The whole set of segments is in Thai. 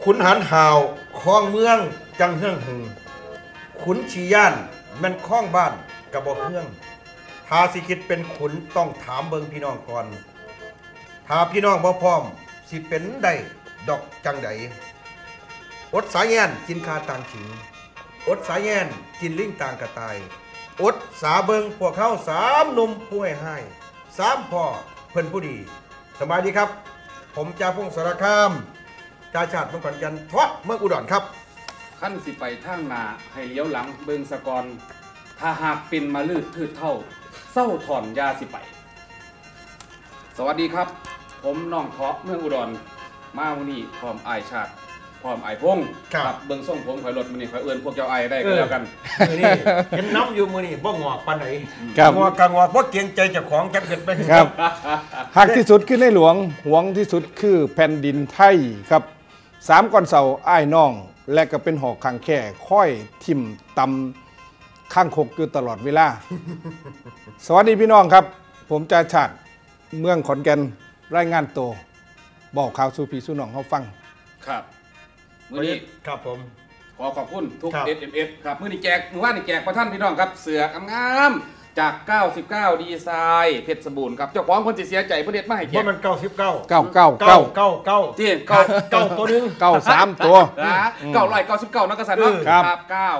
ขุนหารห่าวคลองเมืองจังเฮืองหึงขุนชีย่านแมันคล้องบ้านกระบอกเฮืองถ้าสิคิดเป็นขุนต้องถามเบิงพี่น้องก่อนถ้าพี่น้องบ่พร้อมสิเป็นได้ดอกจังใดอดสายแย่นกินคาต่างขิงอดสายแย่นกินลิงต่างกระต่ายอดสาเบิงพวกเขาสามหนุ่มผู้ให้สามพ่อเพิ่นผู้ดีสบายดีครับผมจ่าพงศ์สารคามจ่าชาติเมืองขอนแก่นทอดเมืองอุดรครับขั้นสิไปทางหน้าให้เลี้ยวหลังเบิงสะกอนถ้าหากปินมาลืดทืดเท่าเศร้าถอนยาสิไปสวัสดีครับผมน้องเทาะเมืองอุดรมาวันนี้พร้อมอายชาติพร้อมอายพงศ์ครับเบิงส่งผมข่อยรถมื้อนี้ข่อยเอื้อนพวกเจ้าอายได้ก็แล้วกันมื้อนี้เห็นน้ำอยู่มื้อนี้บ่งอกปานไหนงอกกะงอกบ่เกรงใจเจ้าของจักเฮ็ดไปครับหักที่สุดคือในหลวงหวงที่สุดคือแผ่นดินไทยครับ3ก้อนเสาอ้ายน้องและก็เป็นหอกข้างแค่ค่อยทิ่มตำข้างคกอยู่ตลอดเวลา สวัสดีพี่น้องครับผมจ่าชาติเมืองขอนแก่นรายงานตัวบอกข่าวสู่พี่สู่น้องเขาฟังครับมื้อนี้ครับผมขอบคุณทุก SMS ครับมื้อนี้แจกมื้อวานนี้แจกประท่านพี่น้องครับเสืองามๆจาก99ดีไซน์เพชรสบูรณ์ครับเจ้าของคนสิเสียใจบ่เด็ดมาให้แจกบ่มัน99 999 ที่ 9ตัวนึง 93ตัว 999นักกษัตริย์เนาะครับ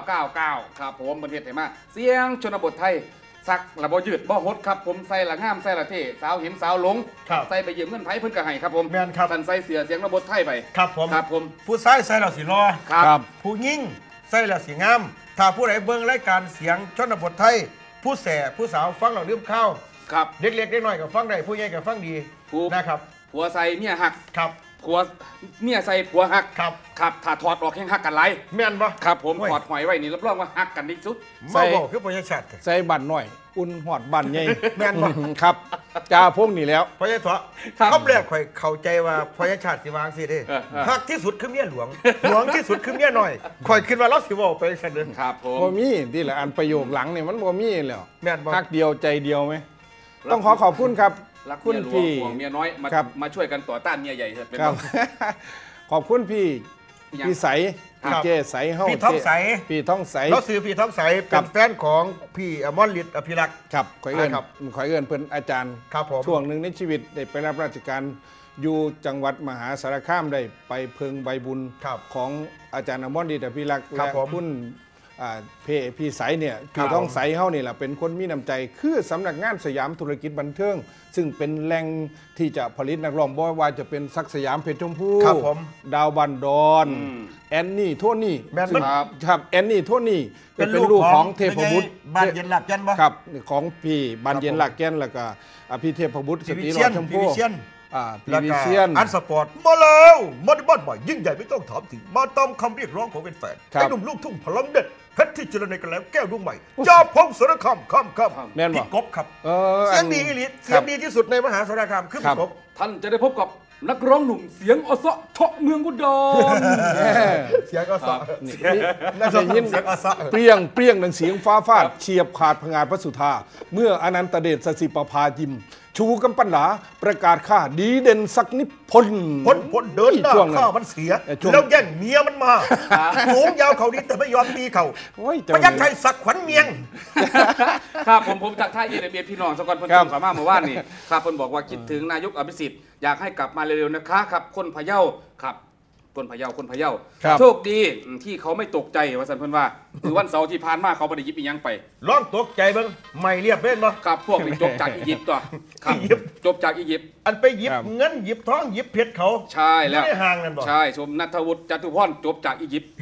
999ครับผมประเทศไทยมาเสียงชนบทไทยซักระบ่ยืดบ่หดครับผมใส่ละงามใส่ละเท่สาวเห็นสาวหลงใส่ไปยืมเงินไผเพิ่นก็ให้ครับผมแม่นครับท่านใส่เสื้อเสียงระบทไทยไปครับผมผู้ชายใส่แล้วสิรอครับผู้หญิงใส่แล้วสิงามถ้าผู้ใดเบิ่งรายการเสียงชนบทไทยผู้แส่ผู้สาวฟังแล้วลืมข้าวครับเด็กๆเด็กน้อยก็ฟังได้ผู้ใหญ่ก็ฟังดีนะครับผัวใส่เมียหักครับผัวเมียใส่ผัวหักครับถ้าถอดออกแห่งหักกันหลายแม่นบ่ครับผมถอดหอยไว้นี่รับรองว่าหักกันที่สุดใส่บ่คือพญาชัดใส่บั่นหน่อยอุ่นหอดบั่นใหญ่แม่นบ่ครับจ่าพงนี่แล้วพญาถอคำแรกข่อยเข้าใจว่าพญาชัดสิวางสิเด้หักที่สุดคือเมียหลวงหลวงที่สุดคือเมียน้อยข่อยคิดว่าเราสิเว้าไปซั่นเด้อครับผมบ่มีนี่แหละอันประโยคหลังนี่มันบ่มีแล้วแม่นบ่หักเดียวใจเดียวมั้ยต้องขอบคุณครับคุณพี่เมียน้อยมาช่วยกันต่อต้านเมียใหญ่เป็นขอบคุณพี่ใสพี่เจใสเฮาพี่ท้องใสเราซื้อพี่ท้องใสเป็นแฟนของพี่อมรฤทธิ์อภิรักษ์ครับขอเอื้อนเพิ่นอาจารย์ช่วงหนึ่งในชีวิตได้ไปรับราชการอยู่จังหวัดมหาสารคามได้ไปเพิงใบบุญของอาจารย์อมรฤทธิ์อภิรักษ์และคุณพี่ใสเนี่ยพี่ท้องใสเฮานี่แหละเป็นคนมีน้ำใจคือสำนักงานสยามธุรกิจบันเทิงซึ่งเป็นแหล่งที่จะผลิตนักร้องบ่ว่าจะเป็นศักดิ์สยามเพชรชมพูดาวบันดอนแอนนี่โทนี่ครับแอนนี่โทนี่เป็นลูกของเทพบุตรบ้านเย็นหลักแก่นบ่ครับของพี่บ้านเย็นหลักแก่นแล้วก็พี่เทพบุตรสตรีรอดชมพูพีวิเชียนอันสปอร์ตมาแล้วมาในบ้านใหม่ยิ่งใหญ่ไม่ต้องถามถึงมาตามคำเรียกร้องของแฟนๆไอ้หนุ่มลูกทุ่งพลังเด็ดเพชรที่เจริญในกันแล้วแก้วดวงใหม่จ่าพงศ์สารคามพี่กบครับเสียงดีอีหลีเสียงดีที่สุดในมหาสารคามคือพี่กบท่านจะได้พบกับนักร้องหนุ่มเสียงอสเทาะเมืองอุดรเสียงอสน่าจะยินเสียงอสเปรี้ยงดังเสียงฟ้าฟาดเฉียบขาดพงาพระสุธาเมื่ออนันตเดชสสิปภายิมชูกำปั้นหลาประกาศข้าดีเด่นสักนิพนธ์พ้นเดินหน้าข้ามันเสียแล้วแย่งเมียมันมาสูงยาวเขาดีแต่ไม่ยอมตีเขาพยัคฆ์ชัยสักขวัญเมียงครับผมจากท่าเอเดพี่น้องสกลพลสามารถมาว่านี่ครับเพิ่นบอกว่าคิดถึงนายกอภิสิทธิ์อยากให้กลับมาเร็วๆนะคะครับคนพะเยาครับคนพะเยาโชคดีที่เขาไม่ตกใจว่าสันเพิ่นว่าคือวันเสาร์ที่ผ่านมาเขาไม่ได้ยิบอีหยังไปร้องตกใจเบิ่งไม่เรียบเล่นบ่ครับพวกนี้จบจากอียิปต์ตัวครับจบจากอียิปต์อันไปหยิบเงินหยิบทองหยิบเพชรเขาใช่แล้วไม่ได้ห่างกันบ่ใช่ชมณัฐวุฒิจตุพรจบจากอียิปต์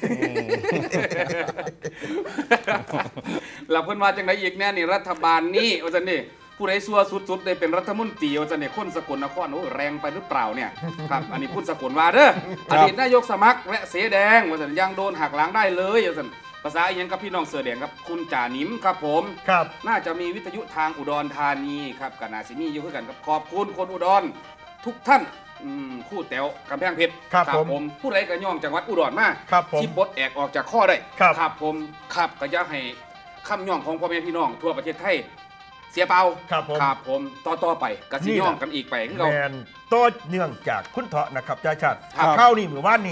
แล้วเพิ่นว่าจังได๋อีกแน่นี่รัฐบาลนี้ว่าซั่นนี่ผู้ใดซัวสุดๆได้เป็นรัฐมนตรีว่าจะเนี่ยคนสกลนครโอ้แรงไปหรือเปล่าเนี่ยครับอันนี้พูดสกลว่าเด้ออดีตนายกสมัครและเสแดงว่าจะยังโดนหักหลังได้เลยว่าจะภาษาอีหยังกับพี่น้องเสือแดงครับคุณจ่านิมครับผมครับน่าจะมีวิทยุทางอุดรธานีครับกับนาซิมีอยู่ด้วยกันครับขอบคุณคนอุดรทุกท่านคู่แต๋วกำแพงเพชรครับผมผู้ใดก็ย่องจังหวัดอุดรมาที่ปลดแอกออกจากข้อได้ครับผมครับก็จะให้คำย่องของพ่อแม่พี่น้องทั่วประเทศไทยเสียเปล่าครับผมต่อไปกระสิย่องกันอีกไปคือเราแมนต่อเนื่องจากคุณเถาะนะครับจ่าชาติข้าวนี่หมู่บ้านนี่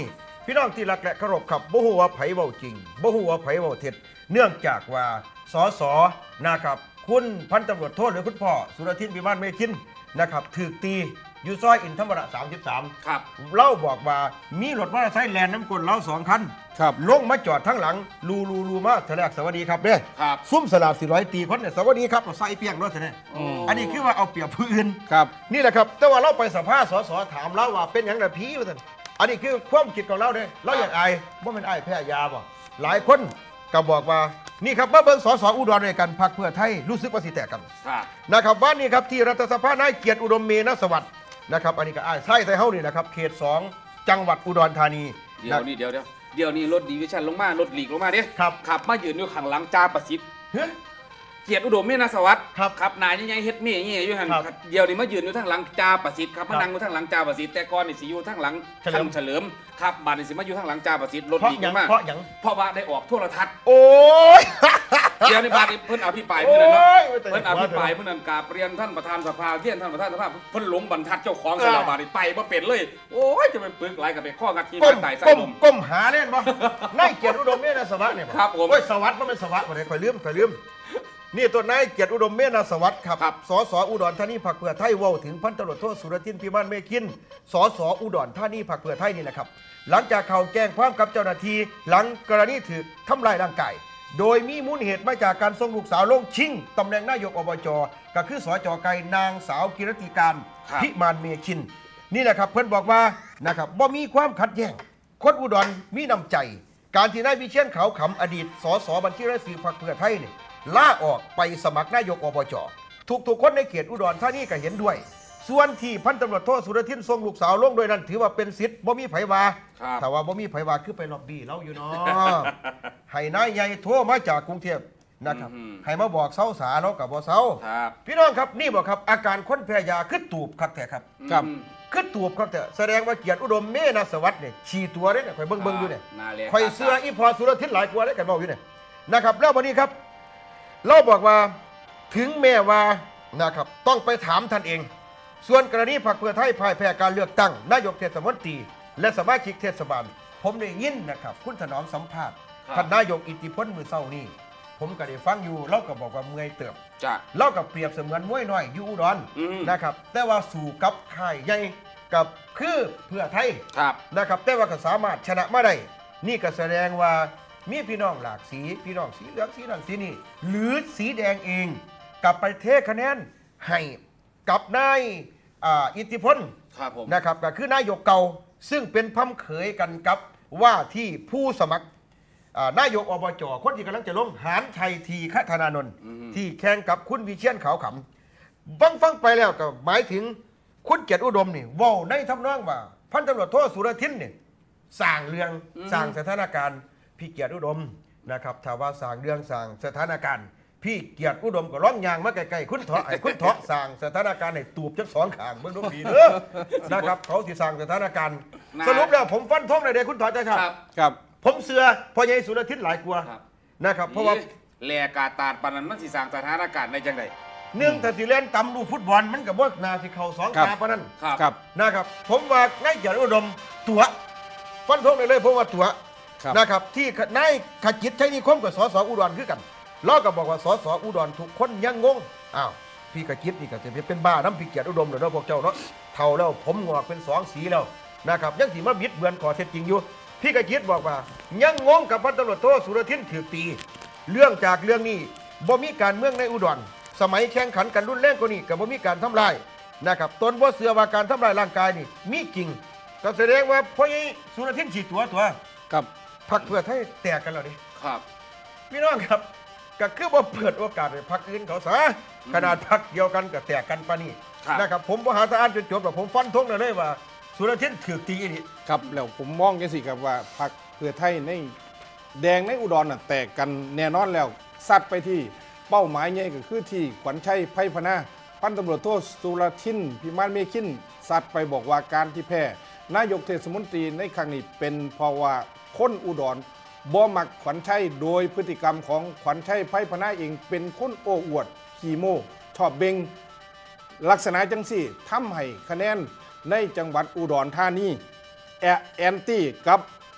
พี่น้องที่รักและเคารพครับบ่ฮู้ว่าไผเว้าจริงบ่ฮู้ว่าไผเว้าเท็จเนื่องจากว่าสสนะครับคุณพันตำรวจโทหรือคุณพ่อสุรทินพิมานเมคินนะครับถูกตีอยู่ซอยอินธรรมระ33 ครับเล่าบอกว่ามีรถมอเตอร์ไซค์แลนน้ำกลเล่า2 คันครับลงมาจอดทั้งหลังลูมาแถลกสวัสดีครับเด้ครับซุ่มสลาบ400 ตีคนเนี่ยสวัสดีครับเราใส่เปียงรถเนี่ยอันนี้คือว่าเอาเปรียบผู้อื่นครับนี่แหละครับแต่ว่าเราไปสัมภาษณ์สสถามเราว่าเป็นอย่างไรผีว่าท่านอันนี้คือความคิดของเราเด้เราอยากอายว่าเป็นอายแพ้ยาบ่หลายคนก็บอกว่านี่ครับมาเบิ่งสสอุดรด้วยกันพรรคเพื่อไทยรู้สึกว่าสิแตกกันครับนะครับว่านี่ครับที่รัฐสภานายเกียรติอุดมเมนสวัสดิ์นะครับอันนี้ก็อ้ายไส้ไทยเฮานี่นะครับเขต2จังหวัดอุดรธานีเดี๋ยวนี้รถดีวิชั่นลงมารถหลีกลงมาดิครับขับมายืนอยู่ข้างหลังจ่าประสิทธิ์เฮ้ยเกียรติอุดมเมฆนสวัสดิ์ครับขับนายใหญ่ๆเฮ็ดเมี่ยๆอยู่หั่นครับเดี๋ยวนี้มายืนอยู่ทางหลังจ่าประสิทธิ์ครับครัมาบนั่งอยู่ทางหลังจ่าประสิทธิ์แต่ก่อนนี่สิอยู่ทางหลังเฉลิมเฉลิมครับบัดนี้สิมาอยู่ทางหลังจ่าประสิทธิ์รถเพราะหลีกหลยังงมาเพราะหยังเพราะว่าได้ออกโทรทัศน์โอ้ยเดี๋ยวในบาดนี้เพิ่นอภิปรายเพิ่นน่ะเนาะโอ้ยไม่แต่เพิ่นอภิปรายเพิ่นนั่นกราบเรียนท่านประธานสภาเทียนท่านประธานสภาเพิ่นหลงบรรทัดเจ้าของสลาบาดนี้ไปบ่เป็นเลย โอ้ยจะเป็นปึกหลายกับไปข้องัดที่ก้บ้าม นตายใส่ก้มลมก้มหาเล่นบ่นายเกียรติอุดมเมนสวัสดิ์เนี่ยครับผมโอ้ยสวัสดิ์มันเป็นสวัสดิ์บ่ได้ค่อยลืมนี่ตัวนายเกียรติอุดมเมนสวัสดิ์ครับครับสสอุดรธานีพรรคเพื่อไทยเว้าถึงพันตำรวจโทสุรทินพิมานเมคินสสอุดรธานีพรรคเพื่อไทยนี่แหละครับหลังจากเขาแจ้งความกับเจ้าหน้าที่หลังกรณีถูกทำลายร่างกายโดยมีมูลเหตุมาจากการส่งลูกสาวลงชิงตำแหน่งนายกอบจก็คือสจไก่นางสาวกิรติการครับพิมานเมคิน นี่แหละครับเพื่อนบอกว่านะครับบ่มีความขัดแย้งคนอุดรมีน้ำใจ การที่นายวิเชียรขาวขำอดีตสสบัญชีรายชื่อพรรคเพื่อไทยเนี่ยลาออกไปสมัครนายกอบจทุกคนในเขตอุดรธานีก็เห็นด้วย ส่วนที่พันตำรวจโทสุรทินทรงลูกสาวลงโดยนั้นถือว่าเป็นสิทธิ์บ่มีไผวาครับถ้าว่าบ่มีไผวาคือไปล็อบบี้เราอยู่เนาะ ให้นายใหญ่โทรมาจากกรุงเทพนะครับให้มาบอกเซาสาเรากับบ่เซาครับพี่น้องครับนี่บอกครับอาการคนแพ้ยาคือตูบคักแท้ครับครับคือตูบครับแต่แสดงว่าเกียรติอุดมเมนสวัสดิ์เนี่ยฉี่ตัวเด้เนี่ยข่อยเบิ่งอยู่เนี่ยน่าเลียข่อยเสื้ออีพอสุรทินหลายกว่าได้กันเว้าอยู่เนี่ยนะครับแล้ววันนี้ครับเราบอกว่าถึงแม้ว่านะครับต้องไปถามท่านเอง ส่วนกรณีพรรคเพื่อไทยพ่ายแพ้การเลือกตั้งนายกเทศมนตรีและสมาชิกเทศบาลผมได้ยินนะครับคุณถนอมสัมภาษณ์ท่านนายกอิทธิพลมือเศร้านี่ผมก็ได้ฟังอยู่เราก็บอกว่าเมื่อยเติบจ้ะเล่ากับเปรียบเสมือนมวยน้อยอยู่อุดรอืมนะครับแต่ว่าสู่กับค่ายใหญ่กับคือเพื่อไทยครับนะครับแต่ว่าก็สามารถชนะมาได้นี่ก็แสดงว่ามีพี่น้องหลากสีพี่น้องสีเหลืองสีนั่นสีนี่หรือสีแดงเองกลับไปเทคะแนนให้กับนายอิทธิพลครับผมนะครับก็คือนายกเก่าซึ่งเป็นพัมเขยกันกับว่าที่ผู้สมัครนายกอบจคนที่กำลังจะลงหารชัยทีฆธนานนท์ที่แข่งกับคุณวิเชียรขาวขำฟังไปแล้วก็หมายถึงคุณเกียรติอุดมนี่เว้าในทำนองว่าพันตำรวจโทสุรทินเนี่ยสร้างเรื่องสร้างสถานการณ์พี่เกียรติอุดมนะครับถ้าว่าสร้างเรื่องสร้างสถานการณ์พี่เกียรติอุดมก็ร้องยางมาไกลๆคุณเถาะไอ้คุณเถาะสร้างสถานการณ์ให้ตูบจักสองข้างเบิ่งดูดีเด้อนะครับเขาสิสร้างสถานการณ์สรุปแล้วผมฟันธงเลยเด้คุณเถาะจ้าชาครับครับผมเสือพอใหญ่สุรทินหลายกว่าครับนะครับเพราะว่าแลกาตาดปานนั้นมันสิสร้างสถานการณ์ได้จังไดเนื่องถ้าสิเล่นตำลูกฟุตบอลมันกับว่านาสิเข้าสองครับตาปานนั้นครับครับนะครับผมว่านายเกียรติอุดมตัวฟันธงเลยผมว่าตัวครับนะครับที่นายขจิตชัยนิคมกับสสอุดรคือกันเราก็บอกว่าสสอุดรทุกคนยังงงอ้าวพี่ขจิตนี่ก็จะเป็นบ้าน้ำพี่เกียรติอุดมเนาะพวกเจ้าเนาะเท่าแล้วผมงอกเป็นสองสีแล้วนะครับยังสีมาบิดเบือนก่อเท็จจริงอยู่พี่ขจิตบอกว่ายังงงกับพันตำรวจโทสุรทินถือตี เรื่องจากเรื่องนี้บ่มีการเมืองในอุดรสมัยแข่งขันกันรุนแรงกว่านี้กับบ่มีการทำลายนะครับตนบ่เสือว่าการทำลายร่างกายนี่มีจริงก็แสดงว่าพ่อใหญ่สุรทินฉีดตัวครับพรรคเพื่อไทยแตกกันแล้วดิครับพี่น้องครับก็คือว่าเปิดโอกาสให้พรรคอื่นเขาซะขนาดพรรคเดียวกันก็แตกกันปานนี้ครับนะครับผมบ่หาทางอ่านจนจบหรอกผมฟันธงเลยว่าสุรทินถูกตีนี่ครับแล้วผมมองจังสิครับว่าพรรคเพื่อไทยในแดงในอุดรน่ะแตกกันแน่นอนแล้วซัดไปที่เป้าหมายใหญ่ก็คือที่ขวัญชัยไพพนาพันตำรวจโทสุรทินพิมานเมคินซัดไปบอกว่าการที่แพ้นายกเทศมนตรีในครั้งนี้เป็นเพราะว่าคนอุดรบ่มักขวัญชัยโดยพฤติกรรมของขวัญชัยไพพนาเองเป็นคนโอ้อวดขี้โม้ชอบเบง ลักษณะจังสี่ทำให้คะแนนในจังหวัดอุดรธานีแอนตี้กับ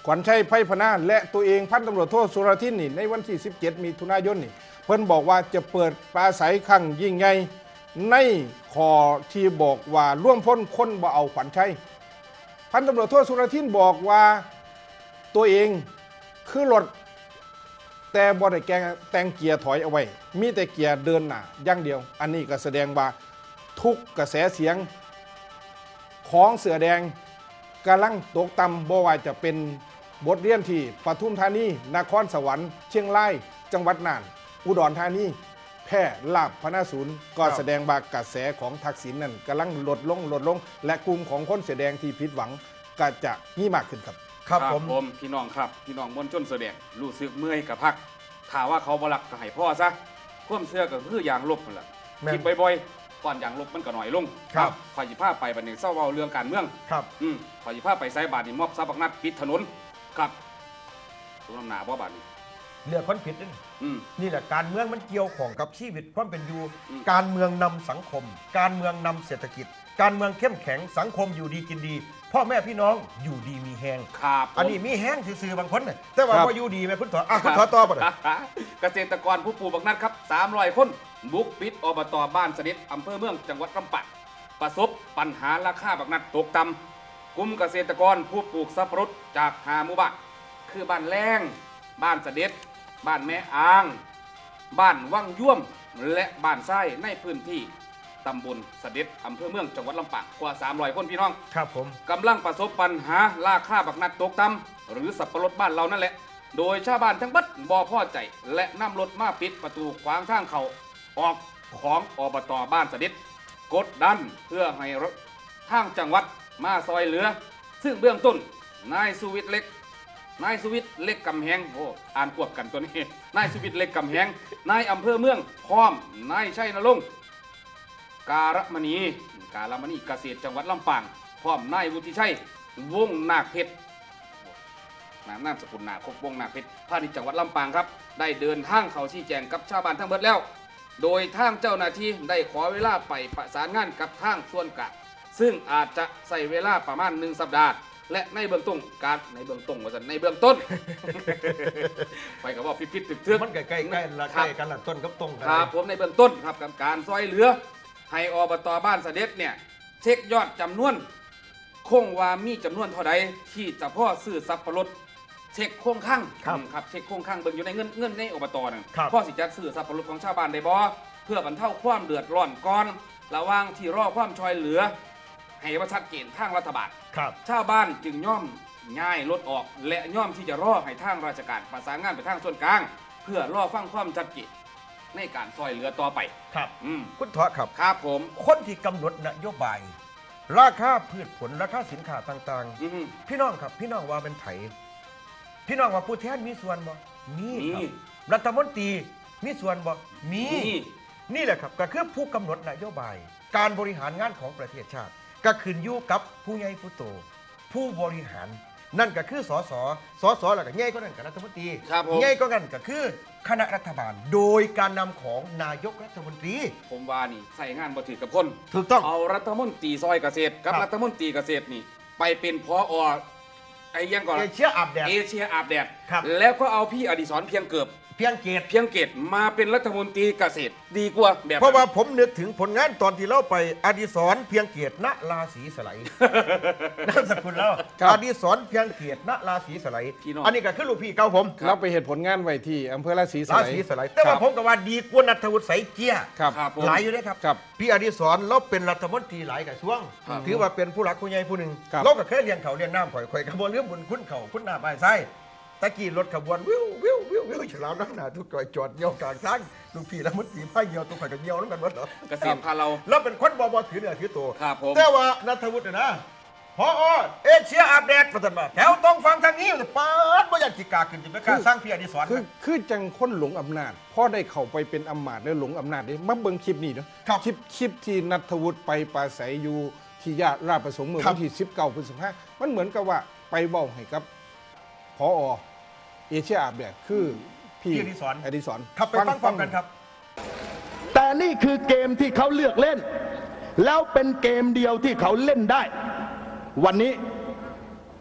ขวัญชัยไพพนาและตัวเองพันตำรวจโทสุรทินนี่ในวันที่17 มิถุนายนนี่เพิ่นบอกว่าจะเปิดปราศัยครั้งยิ่งใหญ่ในขอที่บอกว่าร่วมพ้นคนบ่เอาขวัญชัยพันตำรวจโทสุรทินบอกว่าตัวเองคือรถแต่บ่ได้แต่งเกียร์ถอยเอาไว้มีแต่เกียร์เดินหน้าอย่างเดียวอันนี้ก็แสดงว่าทุกกระแสเสียงของเสือแดงกำลังตกต่ำบ่ว่าจะเป็นบทเรียนที่ปทุมธานีนครสวรรค์เชียงรายจังหวัดน่านอุดรธานีแพร่ลาภพนาศูนย์ก็แสดงว่ากระแสของทักษิณนั้นกำลังลดลงและกลุ่มของคนเสือแดงที่ผิดหวังก็จะมีมากขึ้นครับครับผมพี่น้องครับพี่น้องมวลชนเสือแดงรู้สึกเมื่อยกับพักถ้าว่าเขาบ่รักก็ให้พ่อซะความเชื่อก็คืออย่างลบนั่นแหละคิดบ่อยๆก่อนอย่างลบมันก็หน่อยลงครับขอหยิบผ้าไปบัดนี้เศร้าเว้าเรื่องการเมืองครับขอหยิบผ้าไปไซบาทนี่มอบทรัพย์บักนัดปิดถนนครับตัวน้ำหนาบ่บาดนี้เรื่องคนผิดนี่แหละการเมืองมันเกี่ยวข้องกับชีวิตความเป็นอยู่การเมืองนำสังคมการเมืองนำเศรษฐกิจการเมืองเข้มแข็งสังคมอยู่ดีกินดีพ่อแม่พี่น้องอยู่ดีมีแห้งครับอันนี้มีแห้งซื่อๆบางคนเนี่ยแต่ว่าพออยู่ดีไหมคุณถอคุณถอต่อป่ะเกษตรกรผู้ปลูกบักนัดครับ300 คนบุกปิดอบต.บ้านเสด็จอำเภอเมืองจังหวัดลำปางประสบปัญหาราคาบักนัดตกต่ำกลุ่มเกษตรกรผู้ปลูกสับปะรดจาก5 หมู่บ้านคือบ้านแรงบ้านเสด็จบ้านแม่อ่างบ้านวังย่วมและบ้านไส้ในพื้นที่ตำบลเสด็จอำเภอเมืองจังหวัดลำปางกว่า300 คนพี่น้องครับผมกำลังประสบปัญหาราคาบักนัดตกต่ำหรือสับปะรดบ้านเรานั่นแหละโดยชาวบ้านทั้งบัดบ่พอใจและนำรถมาปิดประตูขวางทางเขาออกของอบต.บ้านเสด็จกดดันเพื่อให้ทางจังหวัดมาซอยเหลือซึ่งเบื้องต้นนายสุวิทย์เล็กกำแหงโอ้อ่านควบกันตัวนี้นายสุวิทย์เล็กกำแหงนายอำเภอเมืองพร้อมนายชัยนรงค์การมณีเกษตรจังหวัดลำปางพร้อมนายวุฒิชัยวงนาคเพชรนามสกุลนาควงนาคเพชรพาณิชย์จังหวัดลำปางครับได้เดินทางเข้าชี้แจงกับชาวบ้านทั้งหมดแล้วโดยทางเจ้าหน้าที่ได้ขอเวลาไปประสานงานกับทางส่วนกลางซึ่งอาจจะใส่เวลาประมาณ1 สัปดาห์และในเบื้องต้นในเบื้องต้นไปกับว่าพิษถึกมันใกล้กันละต้นกับตรงครับผมในเบื้องต้นครับกับการซอยเหลือให้อบต.บ้านเสด็จเนี่ยเช็คยอดจำนวนคงว่ามีจำนวนเท่าใดที่จะพ่อซื้อสับปะรดเช็คโครงข้างครับเช็คโครงข้างเบิ่งอยู่ในเงินในอบต.นั่นพ่อสิจัดซื้อสับปะรดของชาวบ้านได้บ่เพื่อบรรเทาความเดือดร้อนก่อนระหว่างที่รอความช่วยเหลือให้ว่าชัดเจนทางรัฐบาลชาวบ้านจึงย่อมง่ายลดออกและย่อมที่จะรอให้ทางราชการประสานงานไปทางส่วนกลางเพื่อรอฟังความชัดเจนในการซอยเหลือต่อไปครับคุณทอครับครับผมคนที่กำหนดนโยบายราคาพืชผลราคาสินค้าต่างๆพี่น้องครับพี่น้องว่าเป็นไผพี่น้องว่าผู้แทนมีส่วนบ่มีครับรัฐมนตรีมีส่วนบ่มีนี่แหละครับก็คือผู้กำหนดนโยบายการบริหารงานของประเทศชาติก็ขึ้นอยู่กับผู้ใหญ่ผู้โตผู้บริหารนั่นก็คือสสแล้วก็ใหญ่ก็นั่นกับรัฐมนตรีใหญ่ก็นั่นก็คือคณะรัฐบาลโดยการนำของนายกรัฐมนตรีผมว่านี่ใส่งานบ่ถือกับคนถูกต้องเอารัฐมนตรีซอยเกษตรกับรัฐมนตรีเกษตรนี่ไปเป็นผอ.ไอ้ยังก่อนเอเชียอาบแดดแล้วก็เอาพี่อดิศรเพียงเกิดเพียงเกตมาเป็นรัฐมนตรีเกษตรดีกว่าแบบเพราะว่าผมนึกถึงผลงานตอนที่เราไปอดิศรเพียงเกตณราศีสไลนามสกุลเราอดิศรเพียงเกตณราศีสไลอันนี้ก็คือลูกพี่เก่าผมเราไปเหตุผลงานไว้ที่อำเภอราศีสไลแต่ว่าผมก็ว่าดีกว่าณัฐวุฒิใสเจียหลายอยู่นะครับพี่อดิศรเราเป็นรัฐมนตรีหลายกระทรวงถือว่าเป็นผู้หลักผู้ใหญ่ผู้หนึ่งเราก็เคยเลี้ยงเขาเลี้ยงน้ำข่อยกระบวนเรื่องบุญคุณเขาคุณน้ำไอ้ไส้ตะกี้รถขบวนวิวฉลามน้ำหนาทุกจอดเยี่ยวกลางทางลูกพี่แล้วมันตีผ้าเยี่ยวตัวข่อยกับเยี่ยวแล้วกันวัดเหรอเกษตรพาเราแล้วเป็นคนบ่ถือเนื้อถือตัวแต่ว่าณัฐวุฒินะพอเอเชียอาบแดดประจันมาแถวต้องฟังทางนี้ป้าดบ่อยากจิกาขึ้นจิไปการสร้างพี่อดิศรคือจังคนหลงอำนาจพ่อได้เข้าไปเป็นอำมาตย์แล้วหลงอำนาจนี่มาเบิ่งคลิปนี้เนาะคลิปที่ณัฐวุฒิไปปราศัยอยู่ที่ราชประสงค์เมื่อวันที่19 พฤษภาคมมันเหมือนกับว่าไปเว้าให้กับผอ.เอเชียอาบแดดคือพี่อดิศรขับไปฟังกันครับแต่นี่คือเกมที่เขาเลือกเล่นแล้วเป็นเกมเดียวที่เขาเล่นได้วันนี้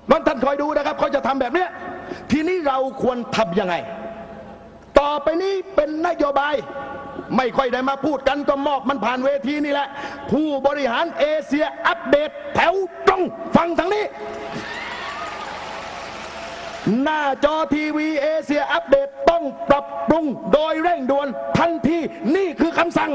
มันท่านคอยดูนะครับเขาจะทำแบบเนี้ยทีนี้เราควรทำยังไงต่อไปนี้เป็นนโยบายไม่ค่อยได้มาพูดกันก็มอบมันผ่านเวทีนี่แหละผู้บริหารเอเชียอัปเดตแถวตรงฟังทางนี้หน้าจอทีวีเอเชียอัปเดตต้องปรับปรุงโดยเร่งด่วนทันทีนี่คือคำสั่ง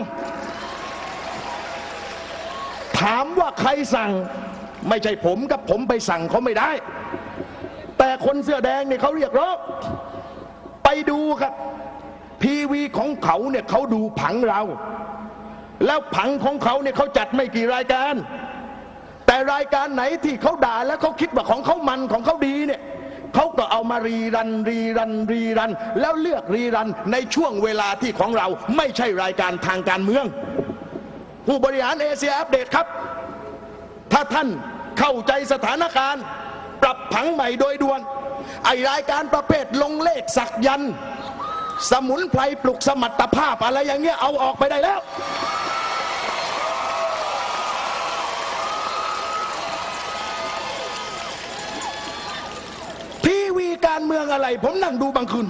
ถามว่าใครสั่งไม่ใช่ผมกับผมไปสั่งเขาไม่ได้แต่คนเสื้อแดงเนี่ยเขาเรียกร้องไปดูครับทีวีของเขาเนี่ยเขาดูผังเราแล้วผังของเขาเนี่ยเขาจัดไม่กี่รายการแต่รายการไหนที่เขาด่าแล้วเขาคิดว่าของเขามันของเขาดีเนี่ยเขาก็เอามารีรันแล้วเลือกรีรันในช่วงเวลาที่ของเราไม่ใช่รายการทางการเมืองผู้บริหารเอเชียอัปเดตครับถ้าท่านเข้าใจสถานการณ์ปรับผังใหม่โดยด่วนไอรายการประเภทลงเลขสักยันสมุนไพรปลุกสมรรถภาพอะไรอย่างเงี้ยเอาออกไปได้แล้วทีวีการเมืองอะไรผมนั่งดูบางคืน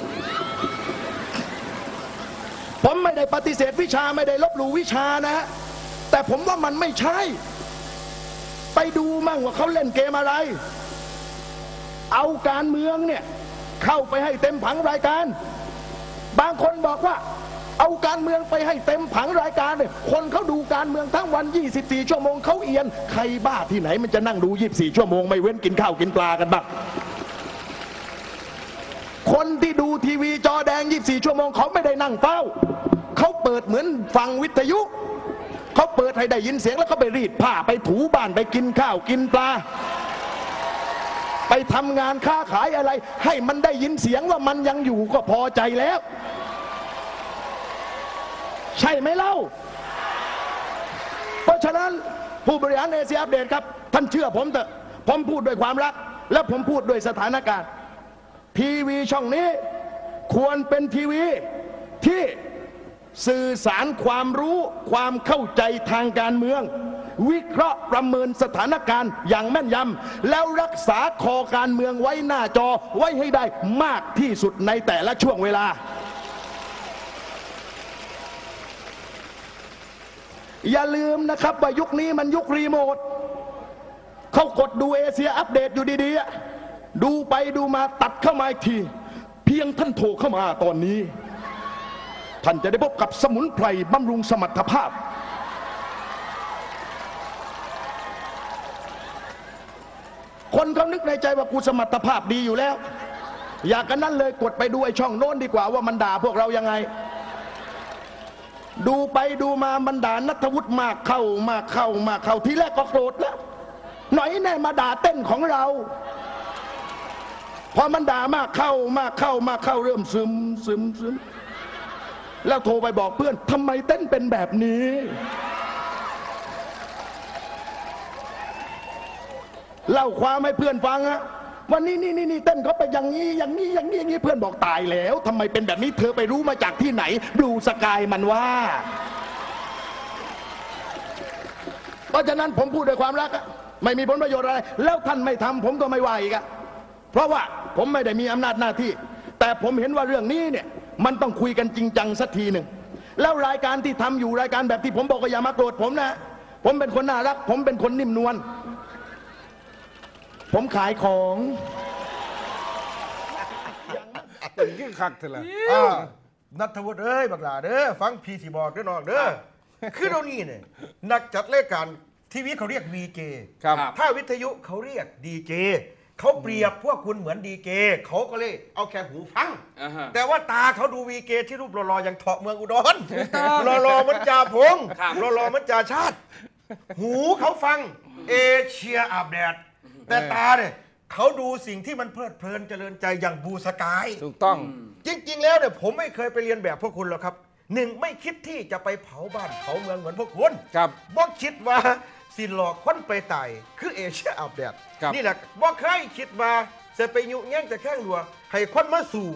ผมไม่ได้ปฏิเสธวิชาไม่ได้ลบหลู่วิชานะแต่ผมว่ามันไม่ใช่ไปดูมั่งว่าเขาเล่นเกมอะไรเอาการเมืองเนี่ยเข้าไปให้เต็มผังรายการบางคนบอกว่าเอาการเมืองไปให้เต็มผังรายการเนี่ยคนเขาดูการเมืองทั้งวัน24ชั่วโมงเขาเอียนใครบ้าที่ไหนมันจะนั่งดู24ชั่วโมงไม่เว้นกินข้าวกินปลากันบ้างคนที่ดูทีวีจอแดง24ชั่วโมงเขาไม่ได้นั่งเฝ้าเขาเปิดเหมือนฟังวิทยุเขาเปิดให้ได้ยินเสียงแล้วก็ไปรีดผ้าไปถูบ้านไปกินข้าวกินปลาไปทำงานค้าขายอะไรให้มันได้ยินเสียงว่ามันยังอยู่ก็พอใจแล้วใช่ไหมเล่าเพราะฉะนั้นผู้บริหารเอเชียอัปเดตครับท่านเชื่อผมเถอะผมพูดด้วยความรักและผมพูดด้วยสถานการณ์ทีวีช่องนี้ควรเป็นทีวีที่สื่อสารความรู้ความเข้าใจทางการเมืองวิเคราะห์ประเมินสถานการณ์อย่างแม่นยำแล้วรักษาคอการเมืองไว้หน้าจอไว้ให้ได้มากที่สุดในแต่ละช่วงเวลาอย่าลืมนะครับว่ายุคนี้มันยุครีโมทเขากดดูเอเชียอัปเดตอยู่ดีๆดูไปดูมาตัดเข้ามาอีกทีเพียงท่านโทรเข้ามาตอนนี้ท่านจะได้พบกับสมุนไพรบำรุงสมรรถภาพคนเขานึกในใจว่ากูสมรรถภาพดีอยู่แล้วอยากกันนั้นเลยกดไปดูไอ้ช่องโน้นดีกว่าว่ามันด่าพวกเรายังไงดูไปดูมามันด่าณัฐวุฒิมากเข้าทีแรกก็โกรธแล้วหน่อยแน่มาด่าเต้นของเราพอมันด่ามากเข้าเริ่มซึมแล้วโทรไปบอกเพื่อนทำไมเต้นเป็นแบบนี้เล่าความให้เพื่อนฟังฮะวันนี้นี่เต้นเขาไปอย่างนี้เพื่อนบอกตายแล้วทำไมเป็นแบบนี้เธอไปรู้มาจากที่ไหนบลูสกายมันว่าเพราะฉะนั้นผมพูดด้วยความรักไม่มีผลประโยชน์อะไรแล้วท่านไม่ทำผมก็ไม่ว่าอีกเพราะว่าผมไม่ได้มีอำนาจหน้าที่แต่ผมเห็นว่าเรื่องนี้เนี่ยมันต้องคุยกันจริงจังสักทีหนึ่งแล้วรายการที่ทำอยู่รายการแบบที่ผมบอกก็อย่ามาโกรธผมนะผมเป็นคนน่ารักผมเป็นคนนิ่มนวลผมขายของเป็นยิ่งคักเถอะล่ะณัฐวุฒิเอ้ยบักหลาเด้อฟังพี่สิบอกเด้อน้องเด้อคือเรานี่เนี่ยนักจัดรายการทีวีเขาเรียก VJ ครับถ้าวิทยุเขาเรียก DJ เขาเปรียบพวกคุณเหมือนดีเจเขาก็เลยเอาแค่หูฟังแต่ว่าตาเขาดูวีเจที่รูปรอๆอย่างเถาะเมืองอุดรรอๆมันจ่าพงรอๆมันจ่าชาติหูเขาฟังเอเชียอาบแดดแต่ตาเนี่ยเขาดูสิ่งที่มันเพลิดเพลินเจริญใจอย่างบูสกายถูกต้องจริงๆแล้วเนี่ยผมไม่เคยไปเรียนแบบพวกคุณหรอกครับหนึ่งไม่คิดที่จะไปเผาบ้านเผาเมืองเหมือนพวกคุณครับบ่คิดว่าสิหลอกคนไปตายคือเอเชียอาบแดดนี่แหละบ่เคยคิดว่าจะไปยุแย่งจะแข้งหัวให้คนมาสู่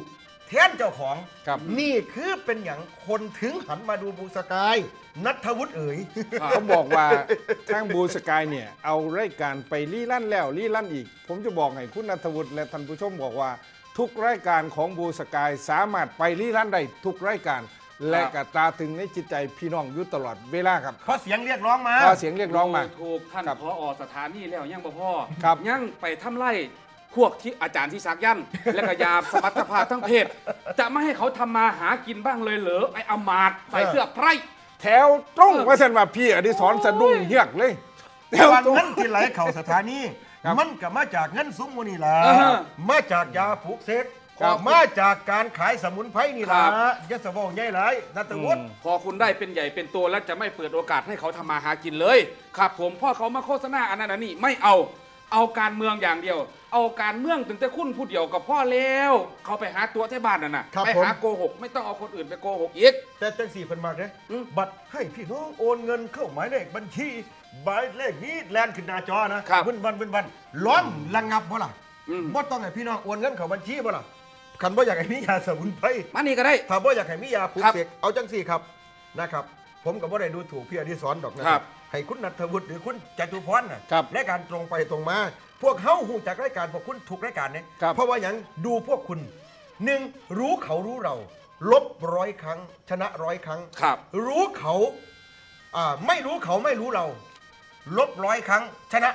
แทนเจ้าของครับนี่คือเป็นอย่างคนถึงหันมาดูบูสกายนัทวุฒิเอ๋ยเขาบอกว่าทางบูสกายเนี่ยเอารายการไปรีลั่นแล้วรีลั่นอีก ผมจะบอกให้คุณณัฐวุฒิและท่านผู้ชมบอกว่าทุกรายการของบูสกายสามารถไปรีลั่นได้ทุกรายการและกระตาถึงในจิตใจพี่น้องอยู่ตลอดเวลาครับเพราะเสียงเรียกร้องมาพอเสียงเรียกร้องมาถูกท่านครับพอสถานีแล้วยังบ่พ่อครับยังไปทำไล่พวกที่อาจารย์ที่ซักยัน และก็ยาสมรรถภาพทั้งเพศ จะไม่ให้เขาทำมาหากินบ้างเลยเหรอไอ้อำมาตย์ใส่เสื้อไพร่แถวตรงว่าฉันว่าพี่อดิศรสะดุ้งเฮือกเลยแถววันตรงนั้นที่ไหลเข่าสถานีครับมันก็มาจากเงินซุ้มมูนี่ล่ะอ่าฮะมาจากยาผูกเซ็กครับมาจากการขายสมุนไพรนี่ล่ะครับยศวงใหญ่หลายนัทวุฒิพอคุณได้เป็นใหญ่เป็นตัวแล้วจะไม่เปิดโอกาสให้เขาทำมาหากินเลย ครับผมพ่อเขามาโฆษณาอันนั้นอันนี้ไม่เอาการเมืองอย่างเดียว เอาการเมืองถึงแต่คุณผู้เดียวกับพ่อแล้วเขาไปหาตัวที่บ้านนั่นน่ะครับไปผมหาโกหกไม่ต้องเอาคนอื่นไปโกหกอีกแต่จังสี่เพิ่นมากเด้อืมบัตรให้พี่น้องโอนเงินเข้าหมายเลขบัญชีหมายเลขนี้แลนขึ้นหน้าจอนะครับ วันร้อนระงับบ่ล่ะอืมบ่ต้องให้พี่น้องโอนเงินเข้าบัญชีบ่ล่ะคันบ่อยากให้มียาสมุนไพรมานี่ก็ได้ถ้าบ่อยากให้มียาปลุกครับเสกเอาจังสี่ครับนะครับ ผมก็บ่ได้ดูถูกพี่อดิศรดอกนะคครัรับบ ให้คุณณัฐวุฒิหรือคุณจตุพรนะครับ รายการตรงไปตรงมา พวกเฮาหูจากรายการพวกคุณถูกรายการเนี่ยครับเพราะว่าอย่างดูพวกคุณหนึ่งรู้เขารู้เรา ลบ100 ครั้ง ชนะ100 ครั้งครับรู้เขาไม่รู้เขาไม่รู้เรา ลบ100 ครั้ง ชนะ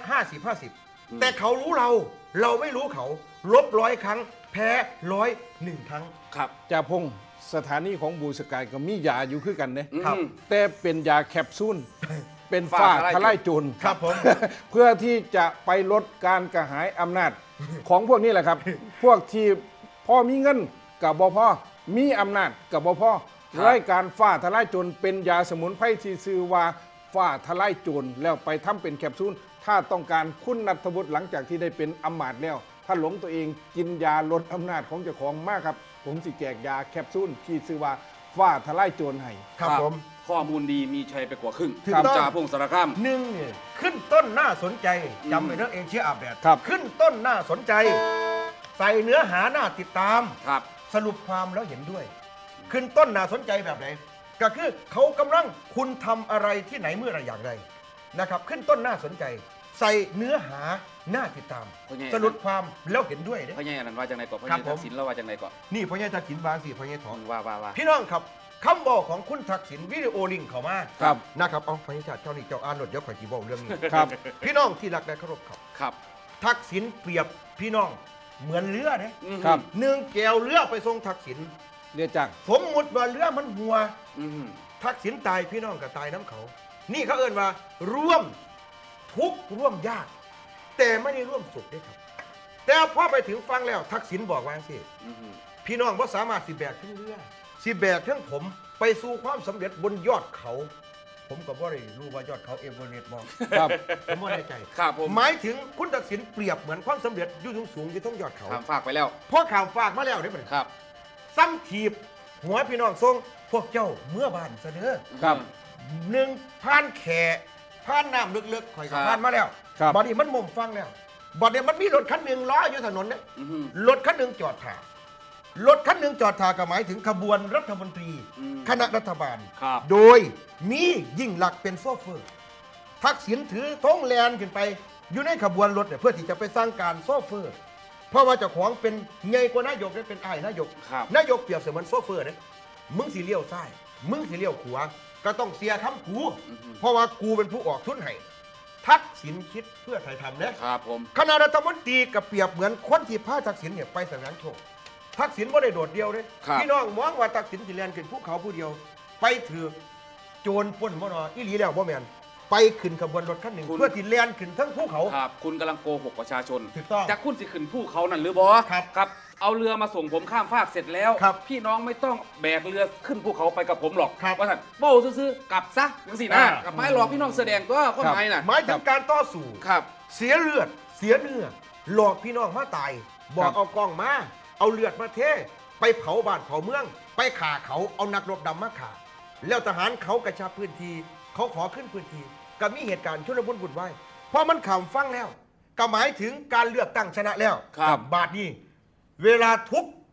50 แต่เขารู้เรา เราไม่รู้เขา ลบ100 ครั้ง แพ้101 ครั้งครับจ่าพงศ์สถานีของบูสกายก็มียาอยู่คือกันเนี่ยครับแต่เป็นยาแคปซูล เป็นฝ้าทลายโจรครับผมเพื่อที่จะไปลดการกระหายอำนาจ ของพวกนี้แหละครับ พวกที่พ่อมีเงินกับบ่พ่อมีอำนาจกับบ่พ่อครับรายการฝ้าทลายโจรเป็นยาสมุนไพรที่ชื่อว่าฝ้าทลายโจรแล้วไปทำเป็นแคปซูลถ้าต้องการคุณณัฐวุฒิหลังจากที่ได้เป็นอำมาตย์แล้ว ถ้าหลงตัวเองกินยาลดอำนาจของเจ้าของมากครับ ผมสิแจกยาแคปซูลที่ชื่อว่าฝ้าทลายโจรให้ครับผมข้อมูลดีมีชัยไปกว่าครึ่งถูกต้องจ่าพงศ์สารคามหนึ่งเนี่ยขึ้นต้นน่าสนใจจำไว้เรื่องเอเชียอาบแดดครับขึ้นต้นน่าสนใจ ใส่เนื้อหาน่าติดตามครับสรุปความแล้วเห็นด้วย ขึ้นต้นน่าสนใจแบบไหนก็คือเขากำลังคุณทำอะไรที่ไหนเมื่อไรอย่างไรนะครับ ขึ้นต้นน่าสนใจ ใส่เนื้อหาน่าติดตามเพราะไงสรุปความแล้วเห็นด้วยเด้พ่อใหญ่อันนั้นว่าจังไงก่อนพ่อคใหรัญ่บผมทักษิณแล้วว่าจังไงก่อนนี่พ่อใหญ่ทักษิณบางสิพ่อใหญ่ทองว่าพี่น้องครับคำบอกของคุณทักษิณวิดีโอลิงก์เข้ามาครับนะครับเอาพญาชาติเจ้านี่เจ้าอ่านหนดเดี๋ยวข่อยจีบอกเรื่องนี้ครับพี่น้องที่รักและเคารพครับครับทักษิณเปรียบพี่น้องเหมือนเรือเด้อืมครับหนึ่งแก้วเรือไปส่งทักษิณเรียกจักรสมมุติว่าเรือมันหัวอืมทักษิณตายพี่น้องก็ตายน้ำเขา นี่เขาเอิ้นว่า ร่วมทุกข์ร่วมยาก แต่ไม่ได้ร่วมสุขด้วยครับ แต่พอไปถึงฟังแล้ว ทักษิณบอกว่าสิอืมพี่น้องว่าสามารถสิแบกทั้งเรือสิแบกทั้งผมไปสู่ความสำเร็จบนยอดเขา ผมก็บ่ได้รู้ว่ายอดเขาเอเวอเรสต์บอกครับผมไม่แน่ใจครับผมหมายถึงคุณทักษิณเปรียบเหมือนความสำเร็จอยู่สูงๆอยู่ทั้งยอดเขาถามฝากไปแล้วพวกข่าวฝากมาแล้วได้ไหมครับซ้ำถีบหัวพี่น้องทรงพวกเจ้าเมื่อบานเสนอครับหนึ่งผ่านแขผ่านน้ำลึกๆข่อยก็ผ่านมาแล้วครับบัดนี้มันมุมฟังแล้วบัดนี้มันมีรถคันหนึ่งล้ออยู่ถนนเนี่ยอืมรถคันหนึ่งจอดถ่ารถคันหนึ่งจอดถ่าก็หมายถึงขบวนรัฐมนตรีอืมคณะรัฐบาลครับโดยมียิ่งหลักษณ์เป็นโซเฟอร์ ทักษิณถือธงแลนขึ้นไป อยู่ในขบวนรถเนี่ยเพื่อที่จะไปสร้างการโซเฟอร์ เพราะว่าเจ้าของเป็นใหญ่กว่านายกเนี่ยเป็นอ้ายนายกครับนายกเปรียบเสมือนโซเฟอร์เนี่ยมึงสิเลี้ยวซ้ายมึงสิเลี้ยวขวาก็ต้องเสียคำกู เพราะว่ากูเป็นผู้ออกทุนให้ทักษิณคิดเพื่อไทยทำเนี่ยครับผมคณะรัฐมนตรีกับเปรียบเหมือนคนที่พาทักษิณเนี่ยไปแสวงโชคทักษิณไม่ได้โดดเดียวเลยครับพี่น้องมองว่าทักษิณสิเลียนขึ้นภูเขาผู้เดียว ไปถือโจรปล้นบ่นออีหลีแล้วบ่แม่นไปขึ้นขบวนรถคันหนึ่งเพื่อที่เลียนขึ้นทั้งภูเขาครับ คุณกำลังโกหกประชาชนถูกต้องจากคุณสิขึ้นผู้เขานั่นหรือบอครับครับ เอาเรือมาส่งผมข้ามฟากเสร็จแล้วครับพี่น้องไม่ต้องแบกเรือขึ้นภูเขาไปกับผมหรอกครับว่าท่านเบ้าซื่อๆกลับซะอย่างสินะอ่ากลับไม้หลอกพี่น้องแสดงตัวคนไทยน่ะหมายถึงการต่อสู้ครับเสียเลือดเสียเนื้อหลอกพี่น้องมาตาย บอกเอากล้องมาเอาเลือดมาเทไปเผาบ้านเผาเมือง ไปฆ่าเขาเอานักรบดำมาฆ่าแล้วทหารเขากระชับพื้นที่เขาขอขึ้นพื้นที่ก็มีเหตุการณ์ชุลมุนวุ่นวายเพราะมันข่าวฟังแล้วก็หมายถึงการเลือกตั้งชนะแล้วครับบาทนี้เวลาทุก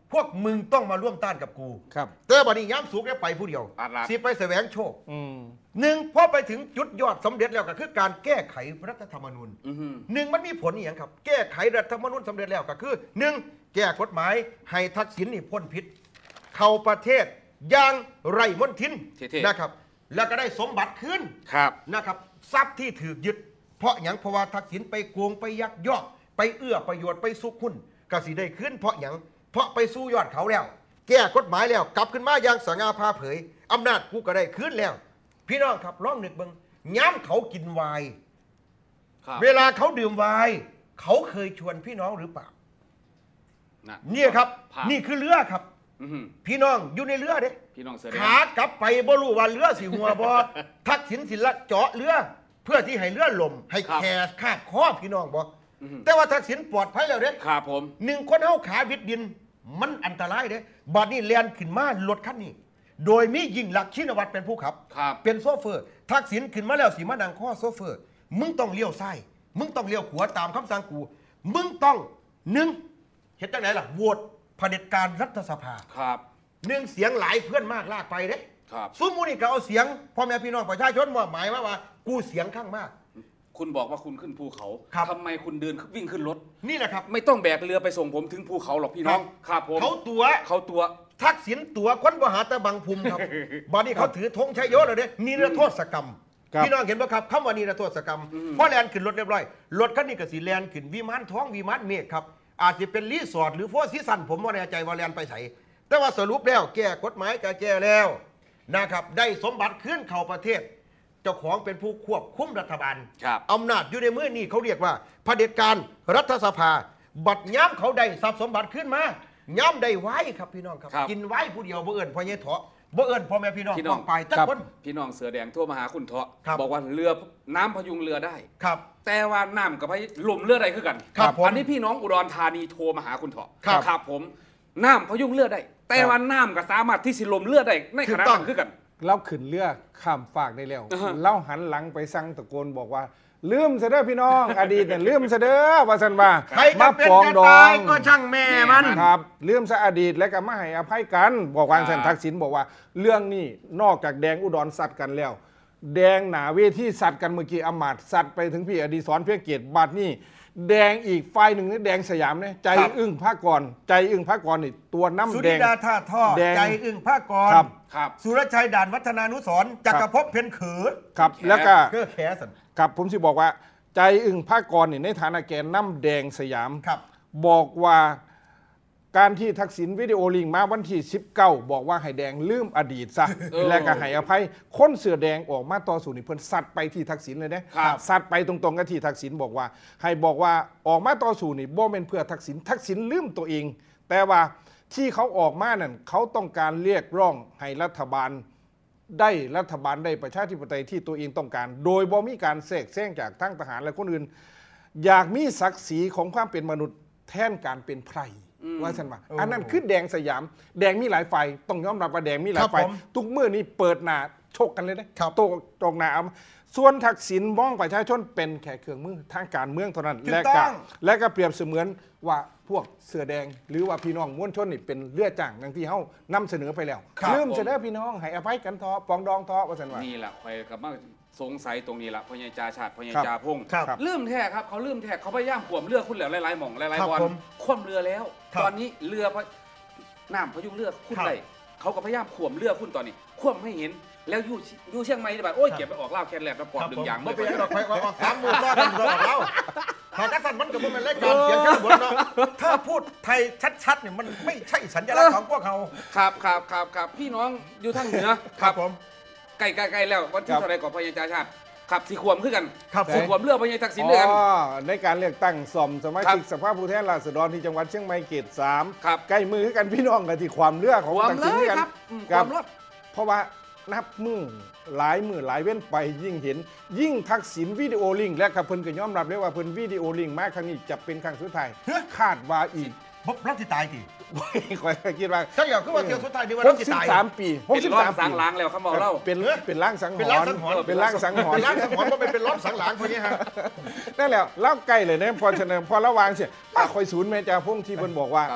พวกมึงต้องมาร่วมต้านกับกูครับแต่บัดนี้ย้ำสูงแค่ไปผู้เดียวอาลัดสิไปแสวงโชคอืมหนึ่งพอไปถึงจุดยอดสำเร็จแล้วก็คือการแก้ไขรัฐธรรมนูญอือหือหนึ่งมันมีผลอย่างครับ แก้ไขรัฐธรรมนูญสำเร็จแล้วก็คือหนึ่งแก้กฎหมายให้ทักษิณนี่พ้นผิด เข้าประเทศอย่างไรมนทินเท่ๆนะครับ แล้วก็ได้สมบัติคืนครับนะครับทรัพย์ที่ถูกยึด เพราะอย่างเพราะว่าทักษิณไปโกงไปยักยอกไปเอื้อประโยชน์ไปซุกหุ้นก็สิได้ขึ้นเพราะอย่างเพราะไปสู้ยอดเขาแล้ว แก้กฎหมายแล้วกลับขึ้นมาอย่างสง่าผ่าเผยอำนาจกูก็ได้ขึ้นแล้ว พี่น้องครับลองนึกเบิ่งย้ำเขากินไวน์ครับเวลาเขาดื่มไวน์เขาเคยชวนพี่น้องหรือเปล่านะเนี่ยครับภาพนี่คือเรือครับอือหือพี่น้องอยู่ในเรือเด้พี่น้องเสือแดงขากลับไปบ่รู้ว่าเรือสิหัวบ่ ทักษิณสิละเจาะเรือ เพื่อที่ให้เรือล่มให้แขกคาดคอพี่น้องบ่อือหือแต่ว่าทักษิณปลอดภัยแล้วเด้ครับผมหนึ่งคนเฮาขาวิดดิน มันอันตรายเด้บัดนี้แล่นขึ้นมารถคันนี้ โดยมียิ่งลักษณ์ชินวัตรเป็นผู้ขับครับเป็นโซเฟอร์ ทักษิณขึ้นมาแล้วสิมานั่งข้อโซเฟอร์ มึงต้องเลี้ยวซ้ายมึงต้องเลี้ยวขวาตามคำสั่งกู มึงต้องหนึ่งเฮ็ดจังไหนล่ะโหวตเผด็จการรัฐสภาครับหนึ่งเสียงหลายเพื่อนมากลากไปเด้ครับซุมมูนี่ก็เอาเสียงพ่อแม่พี่น้องประชาชนมอบหมายว่ากูเสียงข้างมากคุณบอกว่าคุณขึ้นภูเขาครับทำไมคุณเดินวิ่งขึ้นรถนี่แหละครับไม่ต้องแบกเรือไปส่งผมถึงภูเขาหรอกพี่น้อง ครับผมเขาตัวเขาตัวทักษิณตัวคนบหาตะบังภูมิครับ บัดนี้เขาถือธงชัยโยเลยเด้นิรโทษกรรมครับพี่น้องเห็นป่ะครับคำว่านิรโทษกรรมพอแลนขึ้นรถเรียบร้อยรถคันนี้ก็สีแลนขึ้นวิมานท้องวิมานเมฆครับอาจจะเป็นรีสอร์ทหรือโฟร์ซีซันผมว่าแน่ใจว่าแลนไปใส่แต่ว่าสรุปแล้วแก้กฎหมายก็แก้แล้วนะครับได้สมบัติขึ้นเข้าประเทศ เจ้าของเป็นผู้ควบคุมรัฐบาลครับอำนาจอยู่ในมือนี่เขาเรียกว่าเผด็จการรัฐสภา บัดย้ำเขาได้ทรัพย์สมบัติขึ้นมาย้ำได้ไว้ครับพี่น้องครับครับกินไว้ผู้เดียวบ่เอิญพ่อเยเถาะบ่เอิญพ่อแม่พี่น้องพี่น้องป้องไปจักครับคนพี่น้องเสือแดงทั่วมาหาคุณเถาะครับบอกว่าเรือน้ำพยุงเรือได้ครับแต่ว่าน้ำกับพายุลมเรือใดคือกันครับผมอันนี้พี่น้องอุดรธานีโทรมาหาคุณเถาะครับครับผมน้ำพยุงเรือได้ แต่ว่าน้ำก็สามารถที่สิลมเรือได้ในขณะถูกต้นั้องนคือกันเราขึ้นเรือข้ามฝากได้แล้วอ่าฮะเราหันหลังไปสั่งตะโกนบอกว่าลืมเสยเด้อพี่น้อง อดีตเนี่ยลืมเสยเด้อว่าสันว่าใครจะมาเป็นปองจะดอตายงก็ช่างแม่มันครับลืมซะอดีตแล้วก็มาให้อภัยกัน บอกว่าสันอ่าทักษิณบอกว่า เรื่องนี้นอกจากแดงอุดรสัตว์กันแล้ว แดงหนาเวทีสัตว์กันเมื่อกี้อำมาตย์สัตว์ไปถึงพี่อดีศรเพียงเกียรติบัดนี่แดงอีกฝ่ายหนึ่งนี่แดงสยามเนี่ยใจครับอึ้งภาคกรใจอึ้งภาคกรนี่ตัวสุน้ำแดริงดาท่าท่อแดงใจอึ้งภาคกรครับครับสุรชัยด่านวัฒนานุสรณ์จักรภพเพ็ญเขือครับแขแล้วก็เกื้อแขสันครับผมสิบอกว่าใจอึ้งภาคกรนี่ในฐานะแกนน้ำแดงสยามครับบอกว่าการที่ทักษิณวิดีโอลิงก์มาวันที่19บอกว่าให้แดงลืมอดีตซะ และก็ให้อภัยคนเสือแดงออกมาต่อสู้นี่เพิ่นสัตว์ไปที่ทักษิณเลยนะครับ สัตว์ไปตรงๆกับที่ทักษิณบอกว่า ให้บอกว่าออกมาต่อสู้นี่บ่เป็นเพื่อทักษิณทักษิณลืมตัวเอง แต่ว่าที่เขาออกมานั่นเขาต้องการเรียกร้องให้รัฐบาลได้ประชาธิปไตยที่ตัวเองต้องการ โดยบ่มีการแทรกแซงจากทั้งทหารและคนอื่น อยากมีศักดิ์ศรีของความเป็นมนุษย์แทนการเป็นไพร่ว่าฉันว่าอันนั้นคือแดงสยาม แดงมีหลายฝ่ายต้องยอมรับว่าแดงมีหลายฝ่ายครับผมทุกเมื่อนี้เปิดหน้าชกกันเลยนะครับ ตกหน้าเอาส่วนทักษิณมองประชาชนเป็นแค่เครื่องมือทางการเมืองเท่านั้นถูกและต้ก็องและก็เปรียบเสมือนว่าพวกเสือแดง หรือว่าพี่น้องมวลชนนี่เป็นเลือดจ่างดังที่เฮานำเสนอไปแล้วครับลืมผมเสนอพี่น้องให้อภัยกันทอะปองดองทอะว่าฉันว่านี่แหละใครกับมาสงสัยตรงนี้ละพญาจาชาติพญาครับจาพงศ์ครับลืมแท้ครับเขาลืมแท้เขาพยายามข่วมเรือคุณแล้วหลายๆหม่องหลายครับๆวันผมคว่ำเรือแล้วครับตอนนี้เรือน้ำพยุงเรือคุณครับได้เขาก็พยายามข่วมเรือคุณตอนนี้ข่วมให้เห็น แล้วอยู่เชียงใหม่นี่แบบโอ้ยเก็บไปออกเล่าวแค่แหลกกระป๋องดึงยางไม่เมื่อเป็นไปไรหรอกใครออก3 มือซ้อนกันก็ออกแล้วถ้ากษัตริย์มันก็บ่เป็นรายการเสียงข้างบนเนาะถ้าพูดไทยชัดๆเนี่ยมันไม่ใช่สัญลักษณ์ของพวกเขาครับพี่น้องอยู่ทางเหนือครับผมใกล้ๆแล้ววันที่ครับเท่าไรก่อนพญาจาชาติครับสีขวมขึ้นกันครับสีขวมเรือพญาทักษิณด้วยกันในการเลือกตั้งสมสมาครัชิกบสภาผู้แทนราษฎรที่จังหวัดเชียงใหม่เขตครับ 3ใกล้มือกันพี่น้องกันที่ความเลือกของความทักเลษิณยกันครับคครัวาบมรอดเพราะว่านับมือหลายเว้นไปยิ่งเห็น ยิ่งทักษิณวิดีโอลิงก์และกับเพิ่นก็ยอมรับได้ว่าเพิ่นวิดีโอลิงก์มาครั้งนี้จะเป็นครั้งสุดท้ายคาดว่าอีกบ๊อบรักที่ตายทีคอยคิดว่าถ้าอย่างคือว่าเที่ยวสุดท้ายนี่ว่ารักที่ตาย 63 ปีเป็นร่อง 63 สัปีงล้างแล้วเขาบอกเล่าเป็นร่างสังหเป็นรร่างณ์สังหรณ์เป็นร่างสังหรเป็ณ์นร่างสังหรณ์ว่าเป็นล้อมสังหลังพวกนี้ฮะนั่นแหละเล่าใกล้เลยนะพอฉะนั้นพอระวางเสียป้าคอยศูนย์แม่จ่าพงที่เพิ่นบอกว่าครับข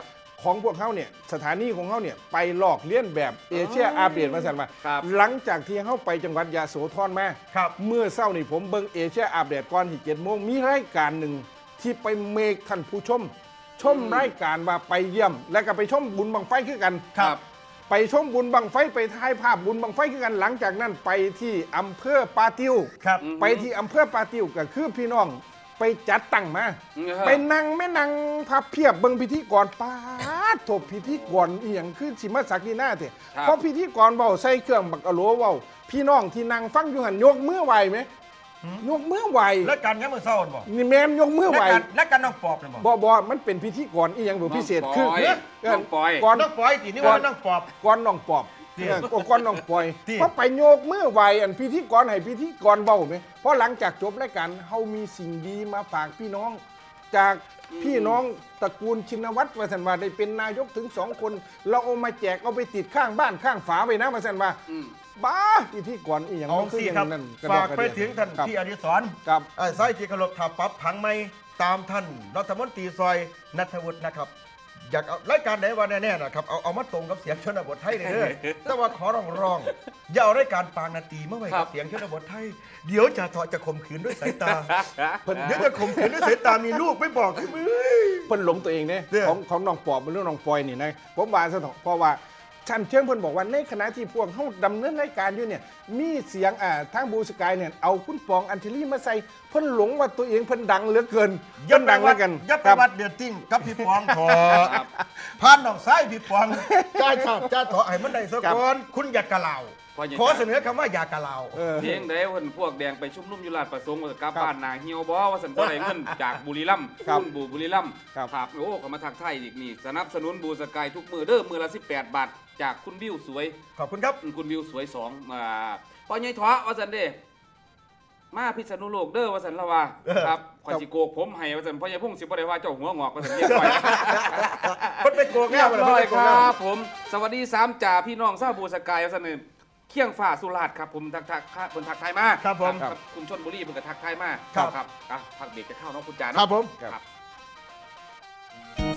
ของพวกเขาเนี่ยสถานีของเขาเนี่ยไปลอกเลียนแบบเอเชียอัปเดตมาสั่นมาครับหลังจากที่เขาไปจังหวัดยะโสธรมาครับเมื่อเช้านี่ผมเบิ่งเอเชียอัปเดตก่อนที่7 โมงมีรายการหนึ่งที่ไปเมกท่านผู้ชมรายการว่าไปเยี่ยม แล้วก็ไปชมบุญบังไฟคือกันครับไปชมบุญบังไฟไปถ่ายภาพบุญบังไฟคือกันหลังจากนั้นไปที่อำเภอปาติวครับไปที่อำเภอปาติวก็คือพี่น้องไปจัดตั้งมา ไปนั่งแม่นั่งพับเพียบเบิ่งพิธีกรป้าดโถพิธีกรอีหยังคือสิมาสักดีหน้าเถอะครับเพราะพิธีกรเว้าใส่เครื่องบักอะโหลเว้าพี่น้องที่นั่งฟังอยู่หันยกมือไหวไหมยกมือไหวแล้วการยังมือเศร้าบ่นี่แม่นยกมือไหวและการน้องปอบเลยบ่บ่มันเป็นพิธีกรอีหยังบ่พิเศษคือน้องปอยก่อนน้องปอยตีนี่ว่าน้องปอบก้อนน้องปอบที่ก้อนน้องปอยที่เพราะไปโยกมือไหวอันพิธีกรให้พิธีกรเบาไหมเพราะหลังจากจบรายการเฮามีสิ่งดีมาฝากพี่น้อง จากพี่น้องตระกูลชินวัตรวสันว่าได้เป็นนายกถึง2 คน เราเอามาแจกเอาไปติดข้างบ้านข้างฝาไว้นะวสันว่าอืมบ้าพิธีกรอีหยังเอามันคือสิอย่างครับนั้นระดฝากระไปเดียถึงท่านครับพี่อดิศรครับไส้ที่เคารพถ้าปรับผังไม่ตามท่านรัฐมนตรีซอยนัทวุฒินะครับ อยากเอารายการไหนวันแน่ๆนะครับเอามาตรงกับเสียงชนบทไทยเลยเด้อ แต่ว่าขอร้องอย่าเอารายการปางนาตีเมื่อไหร่ครักับบ เสียงชนบทไทย เดี๋ยวจะข่มขืนด้วยสายตาเดี๋ยวจะข่มขืนด้วยสายตามีลูกไม่บอกคือมึงเพิ่นหลงตัวเองเนี่ยเนี่ยของน้องปอบเป็นเรื่องน้องปอยนี่นะผมว่าซะเถอะเพราะว่าชันเชิงเพิ่นบอกว่าในขณะที่พวกเขาดำเนินรายการอยู่เนี่ยมีเสียงทางบูสกายเนี่ยเอาคุณปองอัญชลีมาใส่เพิ่นหลงว่าตัวเองเพิ่นดังเหลือเกินอย่าเพิ่นไปดังเหลืวัอดเกินอย่าไปครับวัดเดือดติ้งกับพี่ปองขอผ่านน้องซ้ายพี่ปองจ้าชอบจ้าถอให้มันได้สักก่อนคุณอย่ากะเหลาพออย่าขอเสนอคำว่าอย่ากะเหลาเออเพียงใดเพิ่นพวกแดงไปชุมนุมอยู่ลาดประสงค์ว่าจะกลับบ้านนาเหี่ยวบ่ว่าสันบ่ได้เงินจากบุรีรัมย์ครับบุรีรัมย์ครับครับโอ้ก็มาทักทายอีกนี่สนับสนุนบูสกายทุกมือเด้อมือละ18 บาทจากคุณวิวสวยขอบคุณครับคุณวิวสวย2มาพ่อใหญ่ทอว่าสันเด้มาพิษณุโลกเด้อว่าสันละว่าครับข่อยสิโกกผมให้ว่าสันพ่อใหญ่พงศ์สิบ่ได้ว่าเจ้าหัวงอกว่าสันเรียกข่อยมันไปโกงเรีแล้ยว บร้อยมันคไปโกงแล้วรับผมสวัสดี3จ่าพี่น้องชาวบูสกายว่าสันเด้อเคียงฝ่าสุราษฎร์ครับผมทักทายมาครับผมคุณชลบุรีเพิ่นก็ทักทายมาครับครับอ่ะพักเบรกจะเข้าเนาะคุณจ่าเนาะครับผมครับ